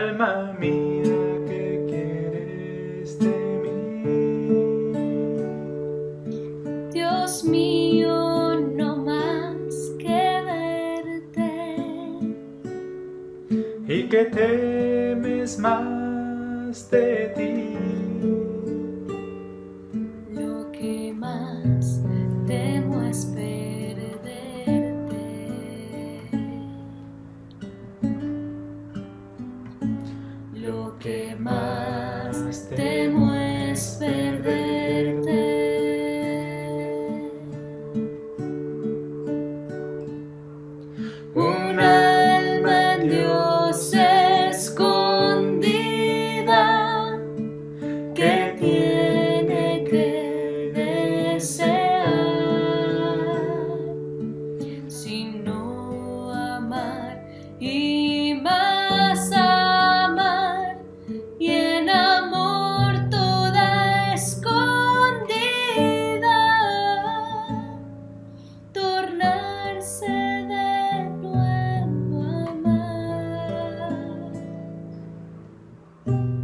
alma mía, ¿qué quieres de mí? Dios mío, no más que verte. ¿Y qué temes más de ti? Lo que más temo es perderte. Lo que más temo es perderte. Un alma en Dios escondida que tiene que desear, sino amar y más amar, y en amor toda escondida tornarse de nuevo a amar.